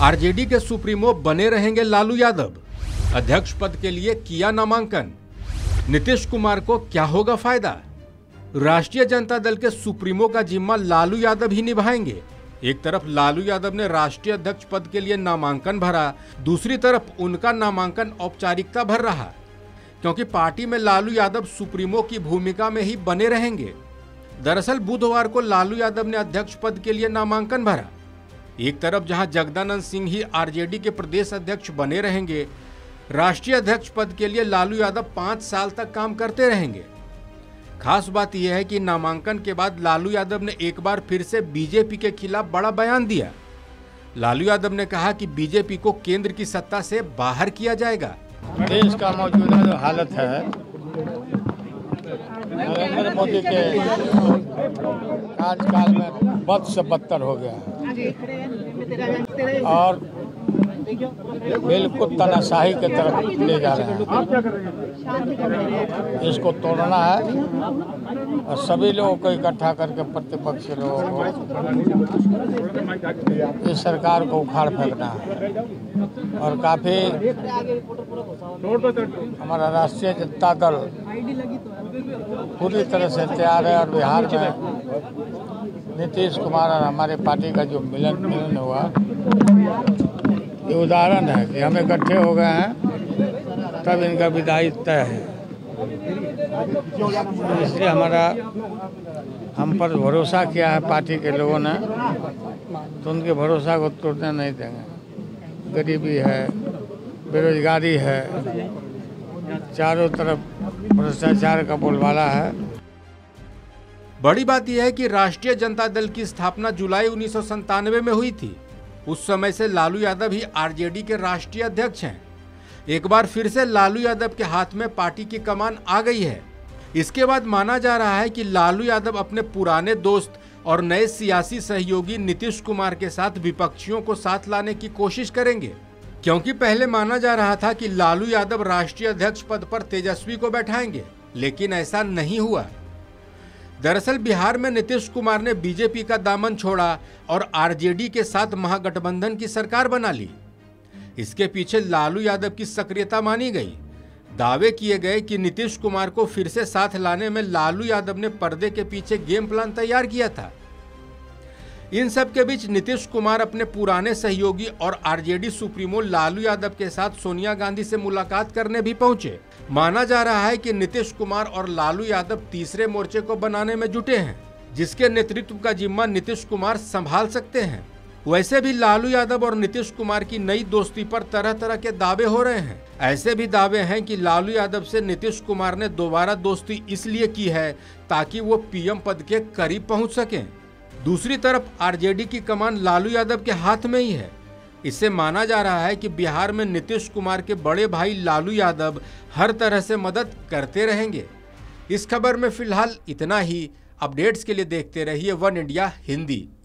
RJD के supremo बने रहेंगे लालू यादव। अध्यक्ष पद के लिए किया नामांकन। नीतीश कुमार को क्या होगा फायदा? राष्ट्रीय जनता दल के सुप्रीमो का जिम्मा लालू यादव ही निभाएंगे। एक तरफ लालू यादव ने राष्ट्रीय अध्यक्ष पद के लिए नामांकन भरा, दूसरी तरफ उनका नामांकन औपचारिकता भर रहा, क्योंकि पार्टी में लालू यादव सुप्रीमो की भूमिका में ही बने रहेंगे। दरअसल बुधवार को लालू यादव ने अध्यक्ष पद के लिए नामांकन भरा। एक तरफ जहां जगदानंद सिंह ही आरजेडी के प्रदेश अध्यक्ष बने रहेंगे, राष्ट्रीय अध्यक्ष पद के लिए लालू यादव 5 साल तक काम करते रहेंगे। खास बात यह है कि नामांकन के बाद लालू यादव ने एक बार फिर से बीजेपी के खिलाफ बड़ा बयान दिया। लालू यादव ने कहा कि बीजेपी को केंद्र की सत्ता से बाहर किया जाएगा। देश का मौजूदा जो हालत है, नरेंद्र मोदी के कार्यकाल में बद से बदतर हो गया है और बिल्कुल तानाशाही की तरफ ले जा रहे हैं। इसको तोड़ना है और सभी लोगों को इकट्ठा करके प्रतिपक्ष लोगों को इस सरकार को उखाड़ फेंकना है। और काफ़ी हमारा राष्ट्रीय जनता दल पूरी तरह से तैयार है और बिहार में नीतीश कुमार और हमारे पार्टी का जो मिलन हुआ, ये उदाहरण है कि हम इकट्ठे हो गए हैं, तब इनका विदाई तय है। इसलिए हम पर भरोसा किया है पार्टी के लोगों ने, तो उनके भरोसा को तोड़ने नहीं देंगे। गरीबी है, बेरोजगारी है, चारों तरफ भ्रष्टाचार का बोलबाला है। बड़ी बात यह है कि राष्ट्रीय जनता दल की स्थापना जुलाई 1997 में हुई थी। उस समय से लालू यादव ही आरजेडी के राष्ट्रीय अध्यक्ष हैं। एक बार फिर से लालू यादव के हाथ में पार्टी की कमान आ गई है। इसके बाद माना जा रहा है कि लालू यादव अपने पुराने दोस्त और नए सियासी सहयोगी नीतीश कुमार के साथ विपक्षियों को साथ लाने की कोशिश करेंगे, क्योंकि पहले माना जा रहा था कि लालू यादव राष्ट्रीय अध्यक्ष पद पर तेजस्वी को बैठाएंगे, लेकिन ऐसा नहीं हुआ। दरअसल बिहार में नीतीश कुमार ने बीजेपी का दामन छोड़ा और आरजेडी के साथ महागठबंधन की सरकार बना ली। इसके पीछे लालू यादव की सक्रियता मानी गई। दावे किए गए कि नीतीश कुमार को फिर से साथ लाने में लालू यादव ने पर्दे के पीछे गेम प्लान तैयार किया था। इन सब के बीच नीतीश कुमार अपने पुराने सहयोगी और आरजेडी सुप्रीमो लालू यादव के साथ सोनिया गांधी से मुलाकात करने भी पहुंचे। माना जा रहा है कि नीतीश कुमार और लालू यादव तीसरे मोर्चे को बनाने में जुटे हैं, जिसके नेतृत्व का जिम्मा नीतीश कुमार संभाल सकते हैं। वैसे भी लालू यादव और नीतीश कुमार की नई दोस्ती पर तरह तरह के दावे हो रहे हैं। ऐसे भी दावे हैं कि लालू यादव से नीतीश कुमार ने दोबारा दोस्ती इसलिए की है ताकि वो पीएम पद के करीब पहुंच सकें। दूसरी तरफ आरजेडी की कमान लालू यादव के हाथ में ही है। इससे माना जा रहा है कि बिहार में नीतीश कुमार के बड़े भाई लालू यादव हर तरह से मदद करते रहेंगे। इस खबर में फिलहाल इतना ही। अपडेट्स के लिए देखते रहिए वन इंडिया हिंदी।